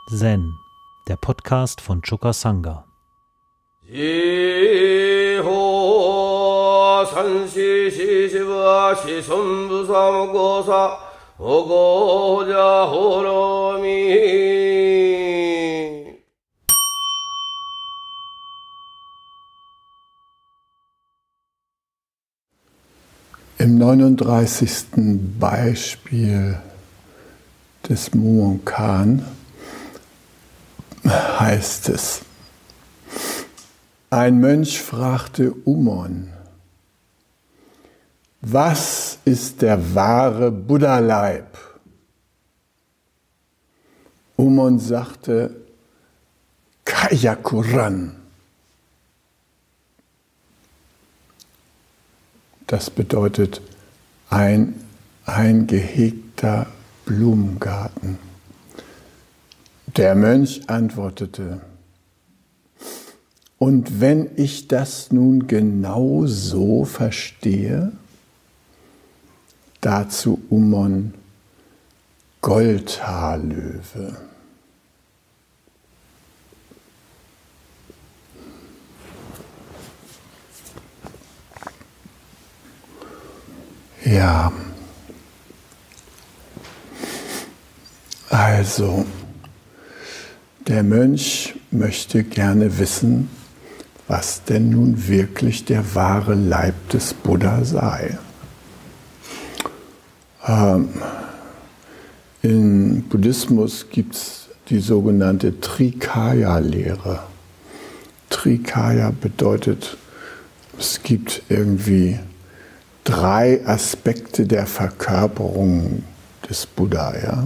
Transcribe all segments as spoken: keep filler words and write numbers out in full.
Zen, der Podcast von Choka Sangha. Im neununddreißigsten Beispiel des Muon Khan heißt es: Ein Mönch fragte Umon: Was ist der wahre Buddha-Leib? Umon sagte: Kayakuran. Das bedeutet ein, ein gehegter Blumengarten. Der Mönch antwortete: Und wenn ich das nun genau so verstehe, dazu Umon: Goldhaarlöwe. Ja, also der Mönch möchte gerne wissen, was denn nun wirklich der wahre Leib des Buddha sei. Ähm, Im Buddhismus gibt es die sogenannte Trikaya-Lehre. Trikaya bedeutet, es gibt irgendwie drei Aspekte der Verkörperung des Buddha. Ja?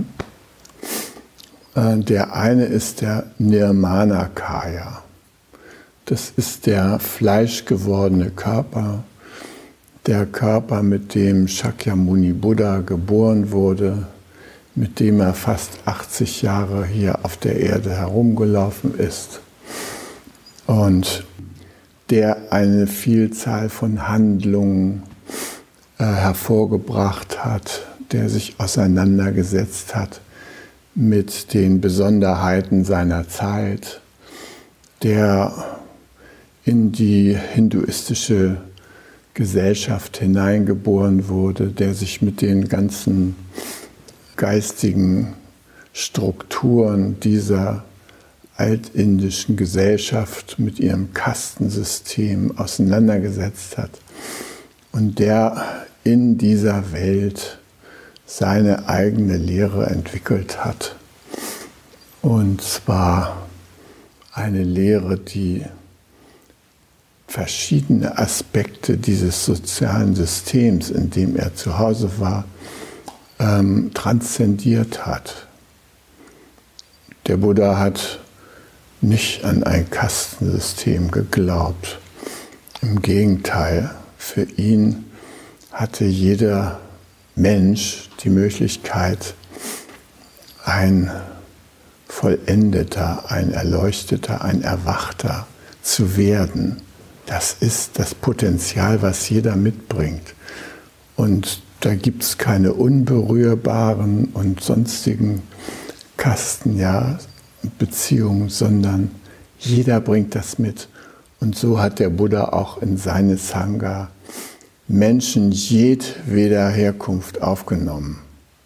Der eine ist der Nirmanakaya. Das ist der fleischgewordene Körper, der Körper, mit dem Shakyamuni Buddha geboren wurde, mit dem er fast achtzig Jahre hier auf der Erde herumgelaufen ist und der eine Vielzahl von Handlungen äh, hervorgebracht hat, der sich auseinandergesetzt hat mit den Besonderheiten seiner Zeit, der in die hinduistische Gesellschaft hineingeboren wurde, der sich mit den ganzen geistigen Strukturen dieser altindischen Gesellschaft, mit ihrem Kastensystem auseinandergesetzt hat und der in dieser Welt seine eigene Lehre entwickelt hat. Und zwar eine Lehre, die verschiedene Aspekte dieses sozialen Systems, in dem er zu Hause war, ähm, transzendiert hat. Der Buddha hat nicht an ein Kastensystem geglaubt. Im Gegenteil, für ihn hatte jeder Mensch die Möglichkeit, ein Vollendeter, ein Erleuchteter, ein Erwachter zu werden. Das ist das Potenzial, was jeder mitbringt. Und da gibt es keine unberührbaren und sonstigen Kasten, ja, Beziehungen, sondern jeder bringt das mit. Und so hat der Buddha auch in seine Sangha Menschen jedweder Herkunft aufgenommen.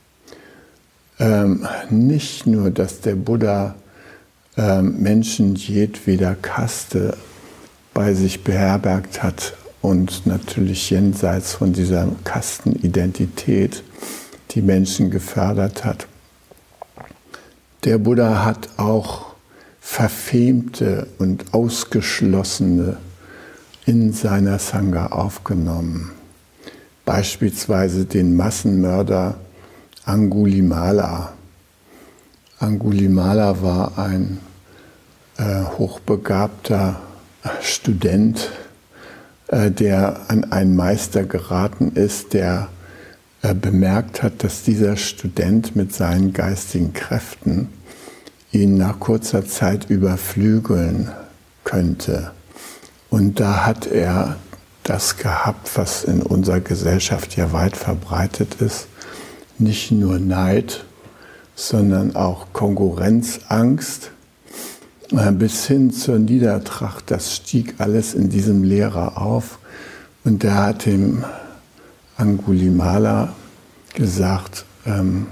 Ähm, nicht nur, dass der Buddha ähm, Menschen jedweder Kaste bei sich beherbergt hat und natürlich jenseits von dieser Kastenidentität die Menschen gefördert hat. Der Buddha hat auch Verfemte und Ausgeschlossene in seiner Sangha aufgenommen. Beispielsweise den Massenmörder Angulimala. Angulimala war ein äh, hochbegabter Student, äh, der an einen Meister geraten ist, der äh, bemerkt hat, dass dieser Student mit seinen geistigen Kräften ihn nach kurzer Zeit überflügeln könnte. Und da hat er das gehabt, was in unserer Gesellschaft ja weit verbreitet ist, nicht nur Neid, sondern auch Konkurrenzangst, bis hin zur Niedertracht. Das stieg alles in diesem Lehrer auf. Und der hat dem Angulimala gesagt, ähm,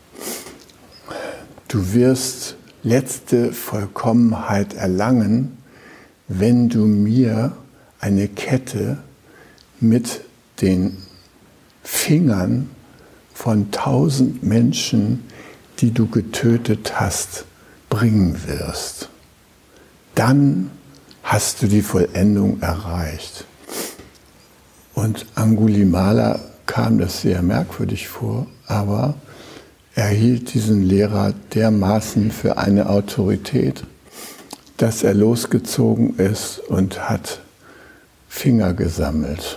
du wirst letzte Vollkommenheit erlangen, wenn du mir eine Kette mit den Fingern von tausend Menschen, die du getötet hast, bringen wirst. Dann hast du die Vollendung erreicht. Und Angulimala kam das sehr merkwürdig vor, aber er hielt diesen Lehrer dermaßen für eine Autorität, dass er losgezogen ist und hat Finger gesammelt.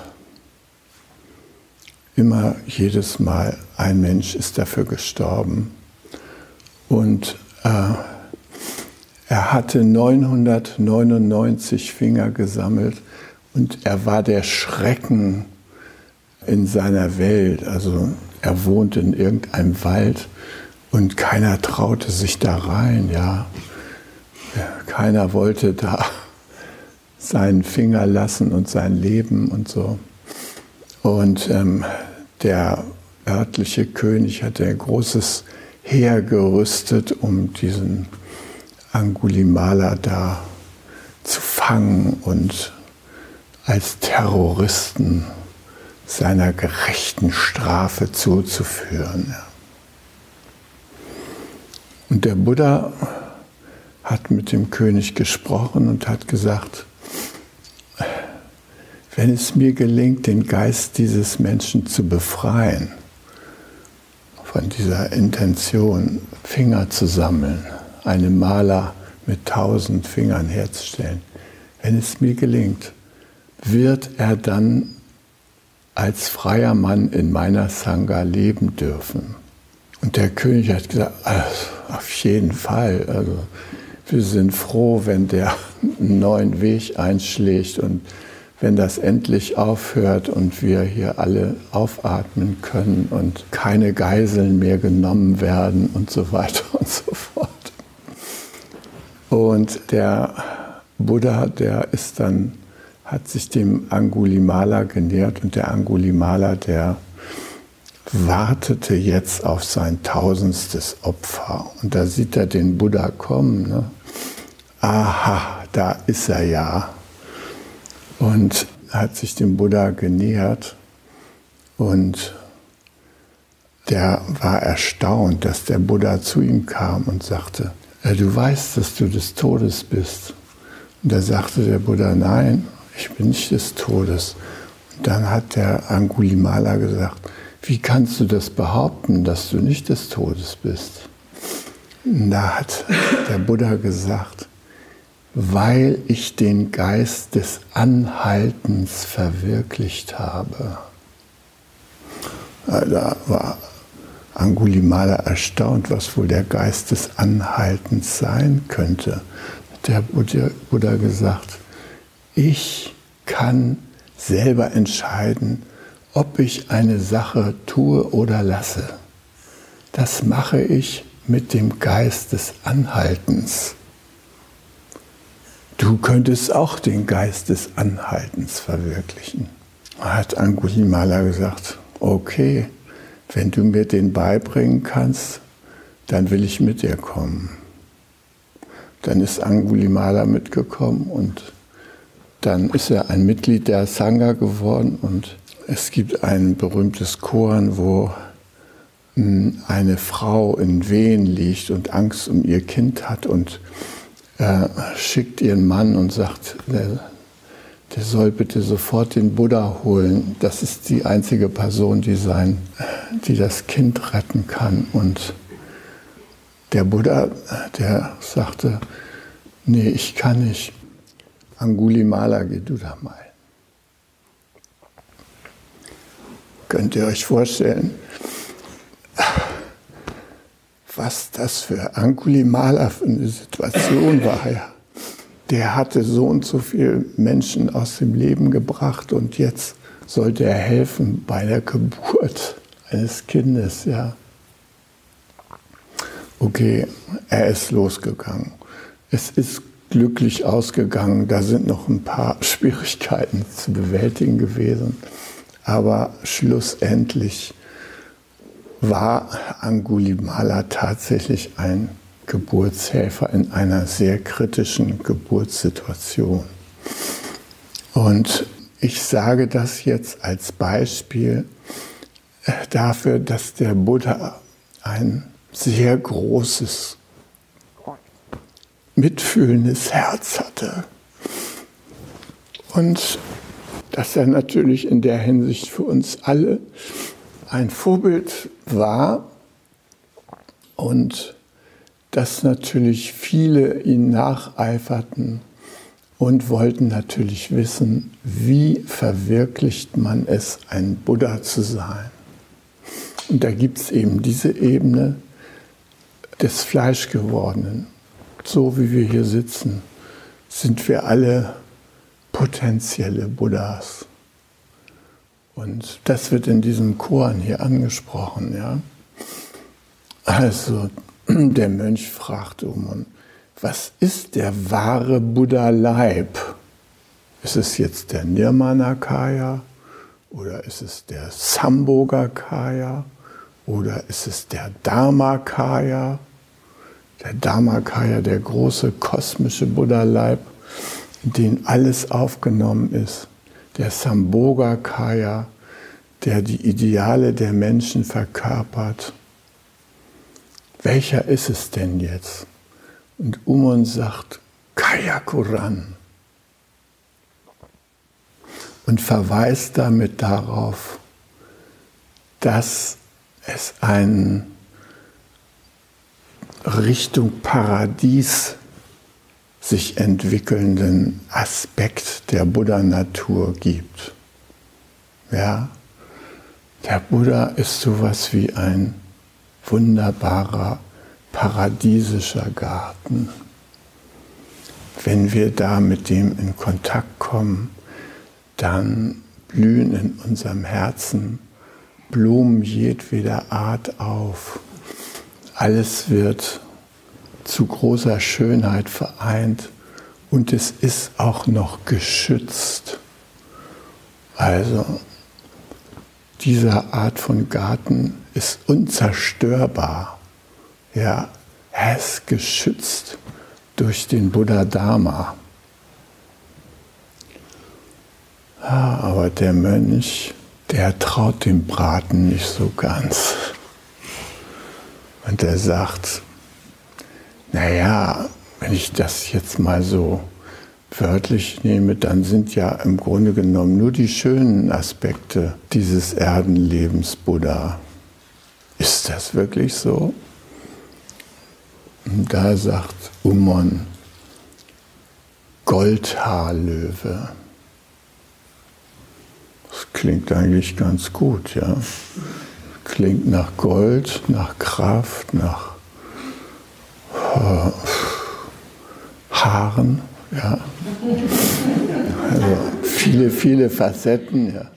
Immer, jedes Mal, ein Mensch ist dafür gestorben. Und äh, er hatte neunhundertneunundneunzig Finger gesammelt und er war der Schrecken in seiner Welt. Also er wohnte in irgendeinem Wald und keiner traute sich da rein. Ja. Keiner wollte da seinen Finger lassen und sein Leben und so. Und ähm, der örtliche König hatte ein großes Heer gerüstet, um diesen Angulimala da zu fangen und als Terroristen seiner gerechten Strafe zuzuführen. Und der Buddha hat mit dem König gesprochen und hat gesagt, wenn es mir gelingt, den Geist dieses Menschen zu befreien, von dieser Intention, Finger zu sammeln, eine Mala mit tausend Fingern herzustellen, wenn es mir gelingt, wird er dann als freier Mann in meiner Sangha leben dürfen. Und der König hat gesagt, auf jeden Fall, also wir sind froh, wenn der einen neuen Weg einschlägt und wenn das endlich aufhört und wir hier alle aufatmen können und keine Geiseln mehr genommen werden und so weiter und so fort. Und der Buddha, der ist dann, hat sich dem Angulimala genähert und der Angulimala, der wartete jetzt auf sein tausendstes Opfer. Und da sieht er den Buddha kommen. Ne? Aha, da ist er ja. Und hat sich dem Buddha genähert und der war erstaunt, dass der Buddha zu ihm kam und sagte, du weißt, dass du des Todes bist. Und da sagte der Buddha, nein, ich bin nicht des Todes. Und dann hat der Angulimala gesagt, wie kannst du das behaupten, dass du nicht des Todes bist? Und da hat der Buddha gesagt, weil ich den Geist des Anhaltens verwirklicht habe. Da war Angulimala erstaunt, was wohl der Geist des Anhaltens sein könnte. Der Buddha, Buddha gesagt, ich kann selber entscheiden, ob ich eine Sache tue oder lasse. Das mache ich mit dem Geist des Anhaltens. Du könntest auch den Geist des Anhaltens verwirklichen. Hat Angulimala gesagt, okay, wenn du mir den beibringen kannst, dann will ich mit dir kommen. Dann ist Angulimala mitgekommen und dann ist er ein Mitglied der Sangha geworden und es gibt ein berühmtes Koan, wo eine Frau in Wehen liegt und Angst um ihr Kind hat und äh, schickt ihren Mann und sagt, der, der soll bitte sofort den Buddha holen. Das ist die einzige Person, die, sein, die das Kind retten kann. Und der Buddha, der sagte, nee, ich kann nicht. Angulimala, geh du da mal. Könnt ihr euch vorstellen, was das für Angulimala für eine Situation war. Ja. Der hatte so und so viele Menschen aus dem Leben gebracht und jetzt sollte er helfen bei der Geburt eines Kindes. Ja. okay, er ist losgegangen. Es ist glücklich ausgegangen, da sind noch ein paar Schwierigkeiten zu bewältigen gewesen, aber schlussendlich war Angulimala tatsächlich ein Geburtshelfer in einer sehr kritischen Geburtssituation. Und ich sage das jetzt als Beispiel dafür, dass der Buddha ein sehr großes, mitfühlendes Herz hatte. Und dass er natürlich in der Hinsicht für uns alle ein Vorbild war und dass natürlich viele ihn nacheiferten und wollten natürlich wissen, wie verwirklicht man es, ein Buddha zu sein. Und da gibt es eben diese Ebene des Fleischgewordenen. So wie wir hier sitzen, sind wir alle potenzielle Buddhas. Und das wird in diesem Koan hier angesprochen. Ja? Also der Mönch fragt Umon, was ist der wahre Buddha-Leib? Ist es jetzt der Nirmanakaya oder ist es der Sambhogakaya oder ist es der Dharmakaya? Der Dharmakaya, der große kosmische Buddha-Leib, in den alles aufgenommen ist. Der Sambhogakaya, der die Ideale der Menschen verkörpert. Welcher ist es denn jetzt? Und Umon sagt, Kayakuran. Und verweist damit darauf, dass es einen Richtung Paradies sich entwickelnden Aspekt der Buddha-Natur gibt. Ja, der Buddha ist sowas wie ein wunderbarer, paradiesischer Garten. Wenn wir da mit dem in Kontakt kommen, dann blühen in unserem Herzen Blumen jedweder Art auf. Alles wird zu großer Schönheit vereint und es ist auch noch geschützt. Also diese Art von Garten ist unzerstörbar. Ja, er ist geschützt durch den Buddha Dharma. Ja, aber der Mönch, der traut dem Braten nicht so ganz. Und er sagt, naja, wenn ich das jetzt mal so wörtlich nehme, dann sind ja im Grunde genommen nur die schönen Aspekte dieses Erdenlebens Buddha. Ist das wirklich so? Und da sagt Umon, Goldhaarlöwe. Das klingt eigentlich ganz gut, ja. Klingt nach Gold, nach Kraft, nach äh, Haaren, ja. Also viele, viele Facetten, ja.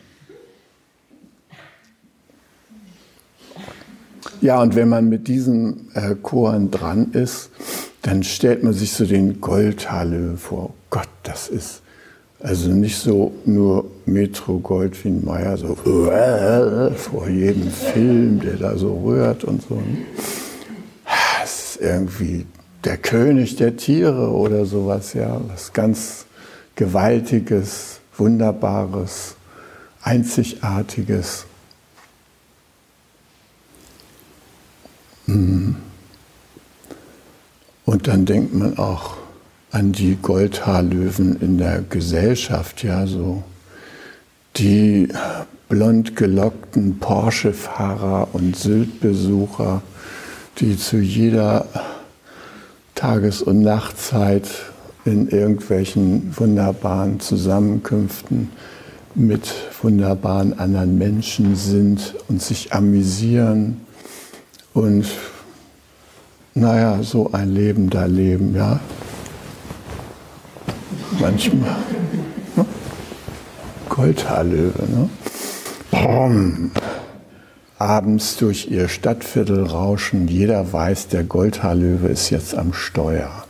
Ja, und wenn man mit diesem äh, Koan dran ist, dann stellt man sich so den Goldhaarlöwen vor. Gott, das ist also nicht so nur Metro Goldwyn Mayer, so äh, vor jedem Film, der da so rührt und so. Es ist irgendwie der König der Tiere oder sowas, ja. Was ganz Gewaltiges, Wunderbares, Einzigartiges. Und dann denkt man auch an die Goldhaarlöwen in der Gesellschaft, ja, so die blond gelockten Porsche-Fahrer und Sylt-Besucher, die zu jeder Tages- und Nachtzeit in irgendwelchen wunderbaren Zusammenkünften mit wunderbaren anderen Menschen sind und sich amüsieren und naja, so ein Leben da leben, ja. Manchmal. Ne? Goldhaarlöwe, ne? abends durch ihr Stadtviertel rauschen. Jeder weiß, der Goldhaarlöwe ist jetzt am Steuer.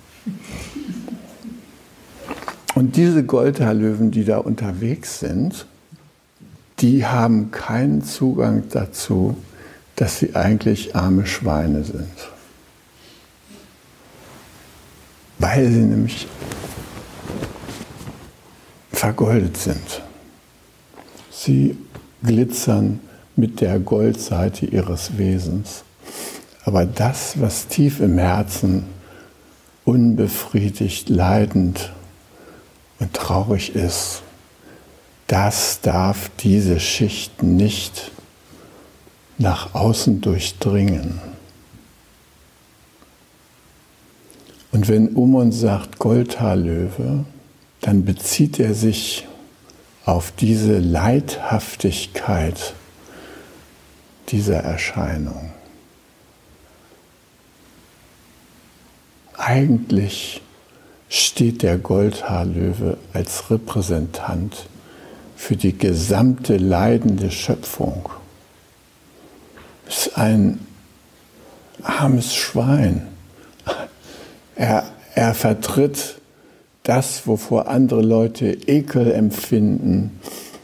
Und diese Goldhaarlöwen, die da unterwegs sind, die haben keinen Zugang dazu, dass sie eigentlich arme Schweine sind. Weil sie nämlich vergoldet sind. Sie glitzern mit der Goldseite ihres Wesens. Aber das, was tief im Herzen unbefriedigt, leidend und traurig ist, das darf diese Schicht nicht nach außen durchdringen. Und wenn Umon sagt Goldhaarlöwe, dann bezieht er sich auf diese Leidhaftigkeit dieser Erscheinung. Eigentlich steht der Goldhaarlöwe als Repräsentant für die gesamte leidende Schöpfung. Es ist ein armes Schwein. Er, er vertritt das, wovor andere Leute Ekel empfinden,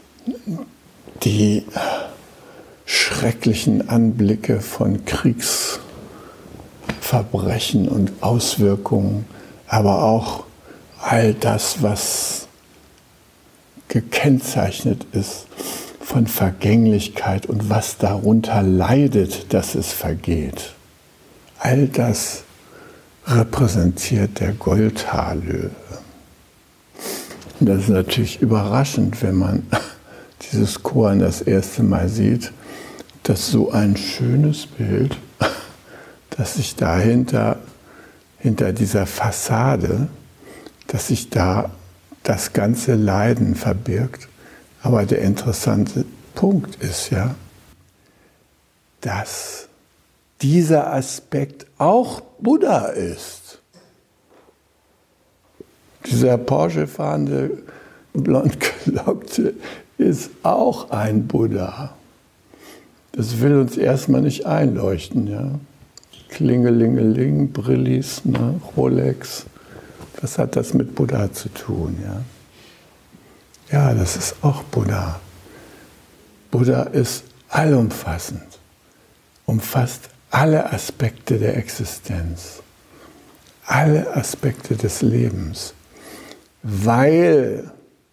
die schrecklichen Anblicke von Kriegsverbrechen und Auswirkungen, aber auch all das, was gekennzeichnet ist von Vergänglichkeit und was darunter leidet, dass es vergeht. All das repräsentiert der Goldhaarlöwe. Und das ist natürlich überraschend, wenn man dieses Koan das erste Mal sieht, dass so ein schönes Bild, dass sich dahinter, hinter dieser Fassade, dass sich da das ganze Leiden verbirgt. Aber der interessante Punkt ist ja, dass dieser Aspekt auch Buddha ist. Dieser Porsche fahrende, blondgelockte ist auch ein Buddha. Das will uns erstmal nicht einleuchten. Ja? Klingelingeling, Brillis, ne? Rolex. Was hat das mit Buddha zu tun? Ja? Ja, das ist auch Buddha. Buddha ist allumfassend, umfasst alle Aspekte der Existenz, alle Aspekte des Lebens, weil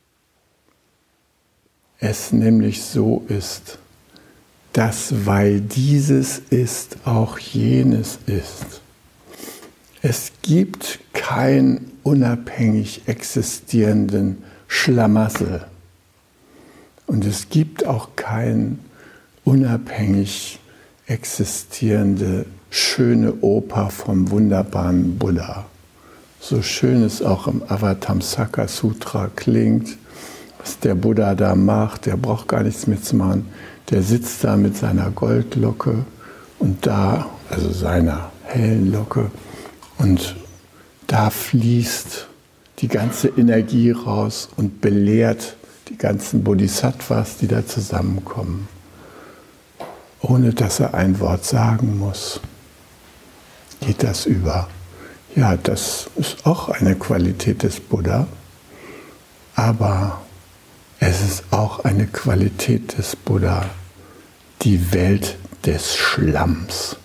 es nämlich so ist, dass weil dieses ist, auch jenes ist. Es gibt keinen unabhängig existierenden Schlamassel und es gibt auch keinen unabhängig existierende schöne Oper vom wunderbaren Buddha. So schön es auch im Avatamsaka Sutra klingt, was der Buddha da macht, der braucht gar nichts mehr zu machen. Der sitzt da mit seiner Goldlocke und da, also seiner hellen Locke, und da fließt die ganze Energie raus und belehrt die ganzen Bodhisattvas, die da zusammenkommen, ohne dass er ein Wort sagen muss. Geht das über? Ja, das ist auch eine Qualität des Buddha, aber es ist auch eine Qualität des Buddha, die Welt des Schlamms.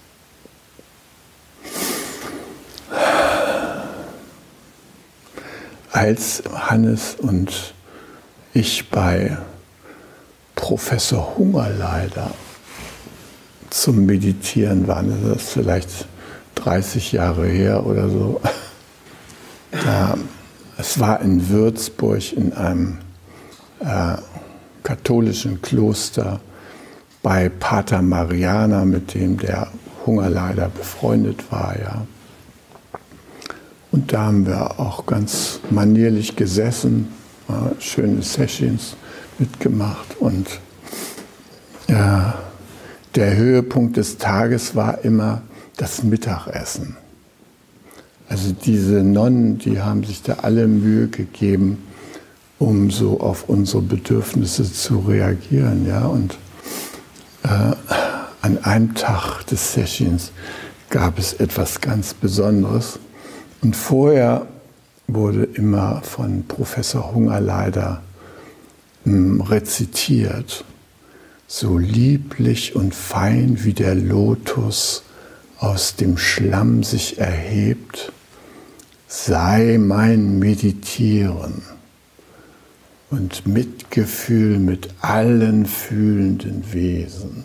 Als Hannes und ich bei Professor Hungerleider zum Meditieren waren, das ist vielleicht dreißig Jahre her oder so, da, es war in Würzburg in einem äh, katholischen Kloster bei Pater Mariana, mit dem der Hungerleider befreundet war, ja. Und da haben wir auch ganz manierlich gesessen, ja, schöne Sessions mitgemacht und ja, der Höhepunkt des Tages war immer das Mittagessen. Also diese Nonnen, die haben sich da alle Mühe gegeben, um so auf unsere Bedürfnisse zu reagieren, ja. Und äh, an einem Tag des Sessions gab es etwas ganz Besonderes. Und vorher wurde immer von Professor Hungerleider rezitiert: So lieblich und fein wie der Lotus aus dem Schlamm sich erhebt, sei mein Meditieren und Mitgefühl mit allen fühlenden Wesen.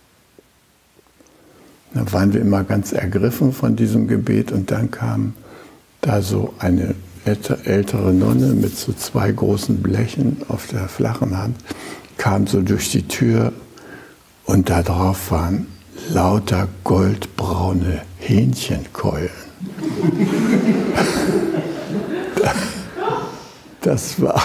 Da waren wir immer ganz ergriffen von diesem Gebet, und dann kam da so eine ältere Nonne mit so zwei großen Blechen auf der flachen Hand, kam so durch die Tür, und da drauf waren lauter goldbraune Hähnchenkeulen. Das war,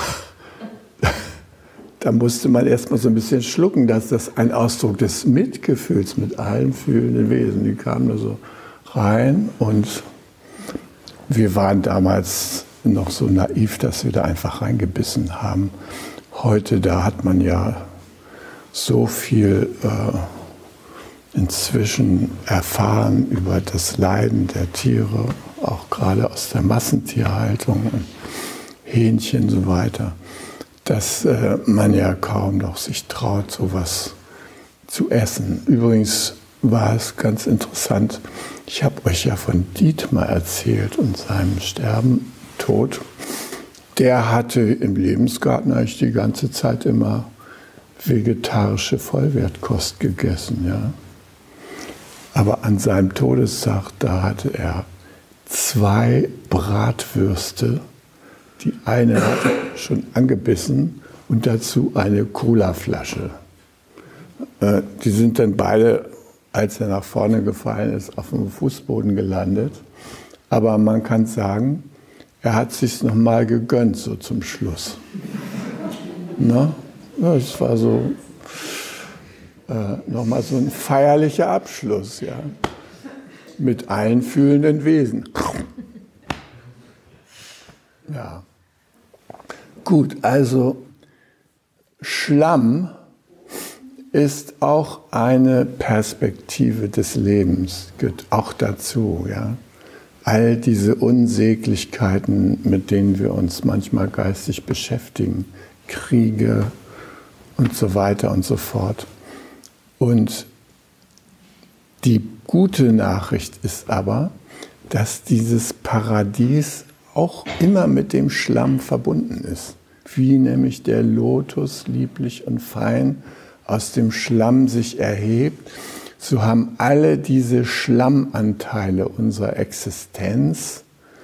da musste man erstmal so ein bisschen schlucken, dass das ein Ausdruck des Mitgefühls mit allen fühlenden Wesen. Die kamen da so rein, und wir waren damals noch so naiv, dass wir da einfach reingebissen haben. Heute, da hat man ja so viel äh, inzwischen erfahren über das Leiden der Tiere, auch gerade aus der Massentierhaltung und Hähnchen und so weiter, dass äh, man ja kaum noch sich traut, sowas zu essen. Übrigens war es ganz interessant, ich habe euch ja von Dietmar erzählt und seinem Sterben, Tod. Der hatte im Lebensgarten eigentlich die ganze Zeit immer vegetarische Vollwertkost gegessen, ja. Aber an seinem Todestag, da hatte er zwei Bratwürste. Die eine hat er schon angebissen und dazu eine Colaflasche. Äh, die sind dann beide, als er nach vorne gefallen ist, auf dem Fußboden gelandet. Aber man kann sagen, er hat es sich nochmal gegönnt, so zum Schluss. Na? Ja, es war so äh, nochmal so ein feierlicher Abschluss, ja, mit allen fühlenden Wesen. Ja. Gut, also Schlamm ist auch eine Perspektive des Lebens, gehört auch dazu, ja. All diese Unsäglichkeiten, mit denen wir uns manchmal geistig beschäftigen, Kriege und so weiter und so fort. Und die gute Nachricht ist aber, dass dieses Paradies auch immer mit dem Schlamm verbunden ist. Wie nämlich der Lotus lieblich und fein aus dem Schlamm sich erhebt, so haben alle diese Schlammanteile unserer Existenz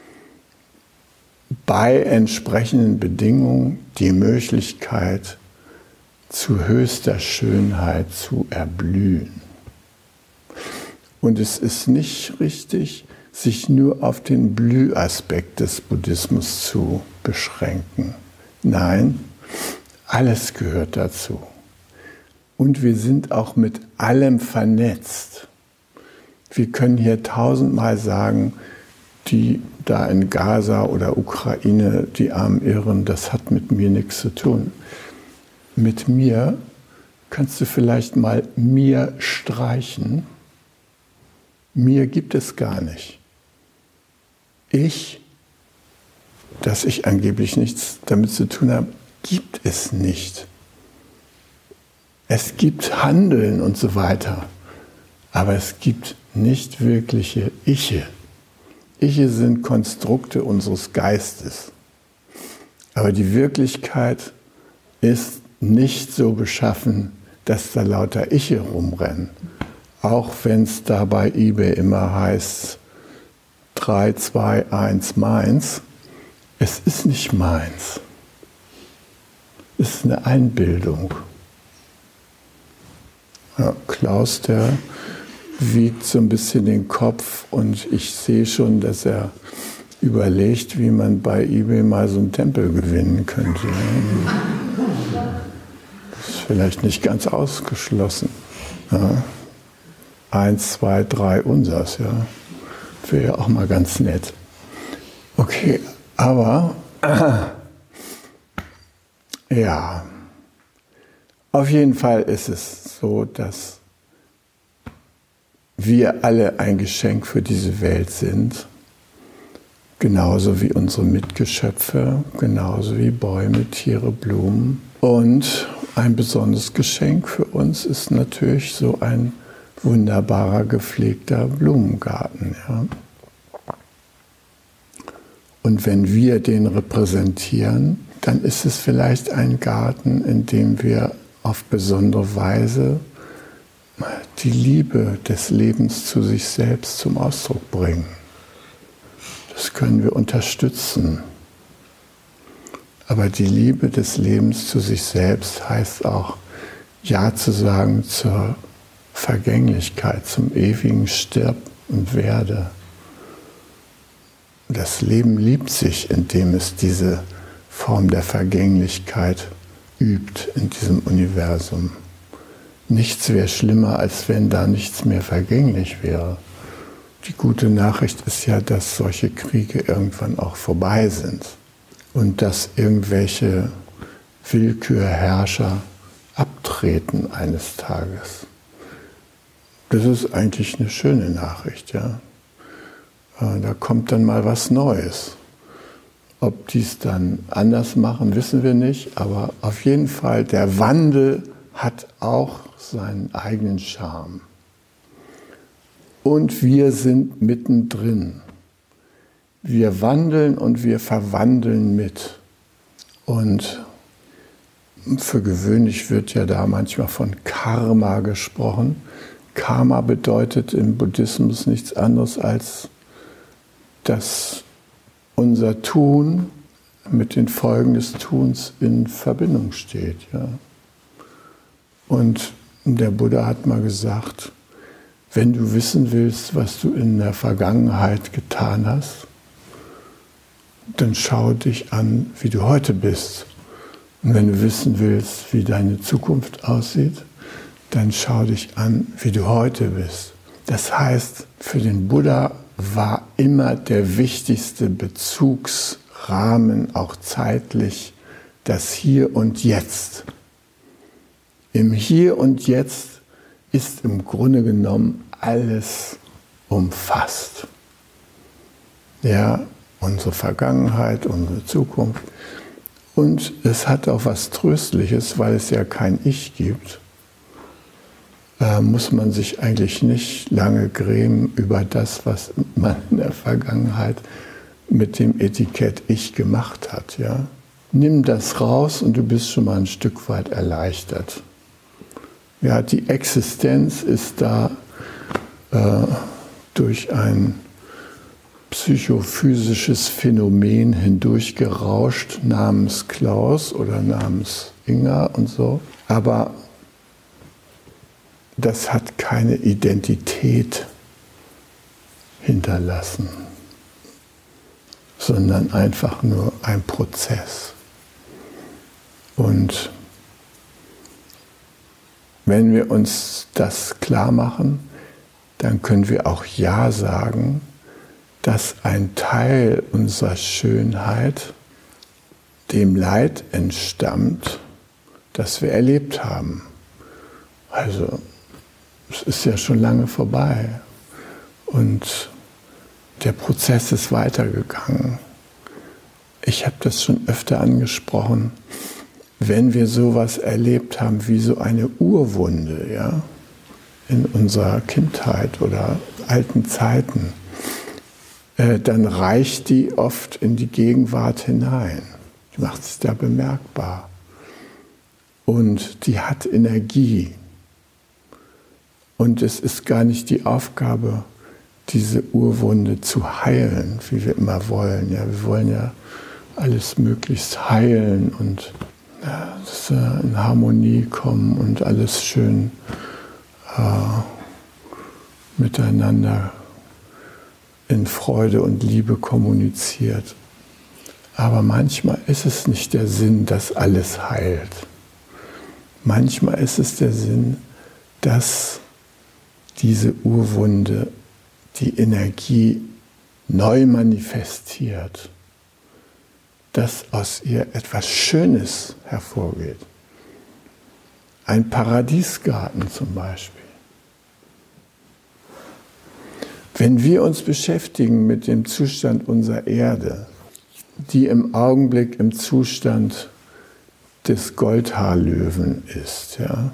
bei entsprechenden Bedingungen die Möglichkeit, zu höchster Schönheit zu erblühen. Und es ist nicht richtig, sich nur auf den Blühaspekt des Buddhismus zu beschränken. Nein, alles gehört dazu. Und wir sind auch mit allem vernetzt. Wir können hier tausendmal sagen, die da in Gaza oder Ukraine, die armen Irren, das hat mit mir nichts zu tun. Mit mir kannst du vielleicht mal mir streichen. Mir gibt es gar nicht. Ich, dass ich angeblich nichts damit zu tun habe, gibt es nicht. Es gibt Handeln und so weiter, aber es gibt nicht wirkliche Iche. Iche sind Konstrukte unseres Geistes. Aber die Wirklichkeit ist nicht so beschaffen, dass da lauter Iche rumrennen. Auch wenn es da bei eBay immer heißt, drei, zwei, eins, meins. Es ist nicht meins. Es ist eine Einbildung. Ja, Klaus, der wiegt so ein bisschen den Kopf, und ich sehe schon, dass er überlegt, wie man bei eBay mal so einen Tempel gewinnen könnte. Das ist vielleicht nicht ganz ausgeschlossen. Ja. Eins, zwei, drei unsers, ja. Wäre ja auch mal ganz nett. Okay, aber äh, ja. Auf jeden Fall ist es so, dass wir alle ein Geschenk für diese Welt sind, genauso wie unsere Mitgeschöpfe, genauso wie Bäume, Tiere, Blumen. Und ein besonderes Geschenk für uns ist natürlich so ein wunderbarer, gepflegter Blumengarten. Ja? Und wenn wir den repräsentieren, dann ist es vielleicht ein Garten, in dem wir auf besondere Weise die Liebe des Lebens zu sich selbst zum Ausdruck bringen. Das können wir unterstützen. Aber die Liebe des Lebens zu sich selbst heißt auch, Ja zu sagen zur Vergänglichkeit, zum ewigen Stirb und Werde. Das Leben liebt sich, indem es diese Form der Vergänglichkeit übt in diesem Universum. Nichts wäre schlimmer, als wenn da nichts mehr vergänglich wäre. Die gute Nachricht ist ja, dass solche Kriege irgendwann auch vorbei sind und dass irgendwelche Willkürherrscher abtreten eines Tages. Das ist eigentlich eine schöne Nachricht, ja. Da kommt dann mal was Neues. Ob die es dann anders machen, wissen wir nicht, aber auf jeden Fall, der Wandel hat auch seinen eigenen Charme. Und wir sind mittendrin. Wir wandeln und wir verwandeln mit. Und für gewöhnlich wird ja da manchmal von Karma gesprochen. Karma bedeutet im Buddhismus nichts anderes als, dass unser Tun mit den Folgen des Tuns in Verbindung steht. Ja. Und der Buddha hat mal gesagt, wenn du wissen willst, was du in der Vergangenheit getan hast, dann schau dich an, wie du heute bist. Und wenn du wissen willst, wie deine Zukunft aussieht, dann schau dich an, wie du heute bist. Das heißt, für den Buddha war immer der wichtigste Bezugsrahmen, auch zeitlich, das Hier und Jetzt. Im Hier und Jetzt ist im Grunde genommen alles umfasst. Ja, unsere Vergangenheit, unsere Zukunft. Und es hat auch was Tröstliches, weil es ja kein Ich gibt. Da muss man sich eigentlich nicht lange grämen über das, was man in der Vergangenheit mit dem Etikett Ich gemacht hat. Ja? Nimm das raus und du bist schon mal ein Stück weit erleichtert. Ja, die Existenz ist da äh, durch ein psychophysisches Phänomen hindurchgerauscht, namens Klaus oder namens Inga und so. Aber das hat keine Identität hinterlassen, sondern einfach nur ein Prozess. Und wenn wir uns das klar machen, dann können wir auch Ja sagen, dass ein Teil unserer Schönheit dem Leid entstammt, das wir erlebt haben. Also es ist ja schon lange vorbei und der Prozess ist weitergegangen. Ich habe das schon öfter angesprochen, wenn wir sowas erlebt haben wie so eine Urwunde, ja, in unserer Kindheit oder alten Zeiten, äh, dann reicht die oft in die Gegenwart hinein. Die macht sich da bemerkbar. Und die hat Energie. Und es ist gar nicht die Aufgabe, diese Urwunde zu heilen, wie wir immer wollen. Ja, wir wollen ja alles möglichst heilen und ja, dass wir in Harmonie kommen und alles schön äh, miteinander in Freude und Liebe kommuniziert. Aber manchmal ist es nicht der Sinn, dass alles heilt. Manchmal ist es der Sinn, dass diese Urwunde die Energie neu manifestiert, dass aus ihr etwas Schönes hervorgeht. Ein Paradiesgarten zum Beispiel. Wenn wir uns beschäftigen mit dem Zustand unserer Erde, die im Augenblick im Zustand des Goldhaarlöwen ist, ja,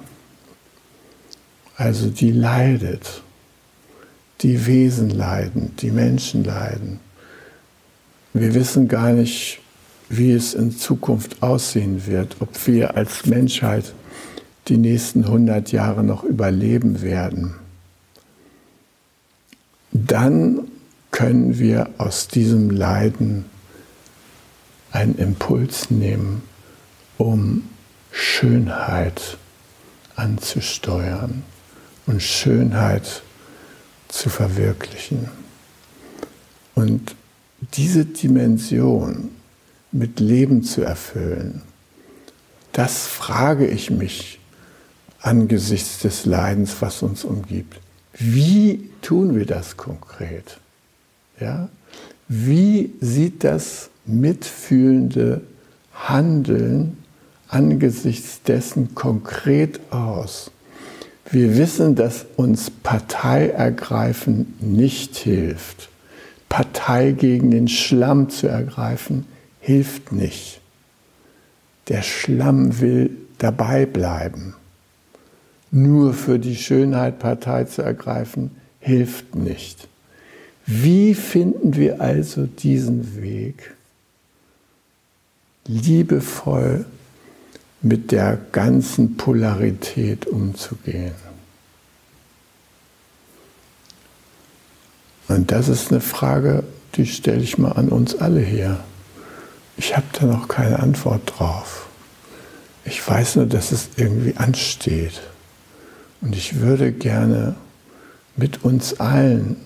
also die leidet, die Wesen leiden, die Menschen leiden. Wir wissen gar nicht, wie es in Zukunft aussehen wird, ob wir als Menschheit die nächsten hundert Jahre noch überleben werden. Dann können wir aus diesem Leiden einen Impuls nehmen, um Schönheit anzusteuern und Schönheit zu verwirklichen. Und diese Dimension mit Leben zu erfüllen, das frage ich mich angesichts des Leidens, was uns umgibt. Wie tun wir das konkret? Ja? Wie sieht das mitfühlende Handeln angesichts dessen konkret aus? Wir wissen, dass uns Partei ergreifen nicht hilft. Partei gegen den Schlamm zu ergreifen, hilft nicht. Der Schlamm will dabei bleiben. Nur für die Schönheit Partei zu ergreifen, hilft nicht. Wie finden wir also diesen Weg, liebevoll mit der ganzen Polarität umzugehen? Und das ist eine Frage, die stelle ich mal an uns alle hier. Ich habe da noch keine Antwort drauf. Ich weiß nur, dass es irgendwie ansteht. Und ich würde gerne mit uns allen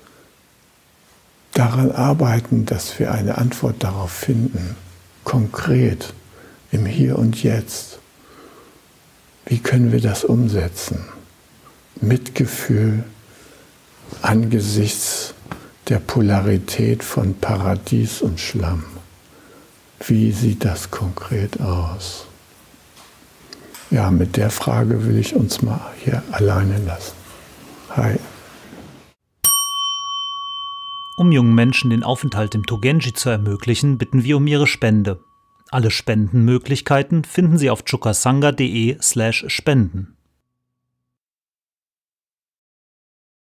daran arbeiten, dass wir eine Antwort darauf finden, konkret, im Hier und Jetzt. Wie können wir das umsetzen? Mitgefühl angesichts der Polarität von Paradies und Schlamm. Wie sieht das konkret aus? Ja, mit der Frage will ich uns mal hier alleine lassen. Hi. Um jungen Menschen den Aufenthalt im Togenji zu ermöglichen, bitten wir um ihre Spende. Alle Spendenmöglichkeiten finden Sie auf chukasanga punkt de slash spenden.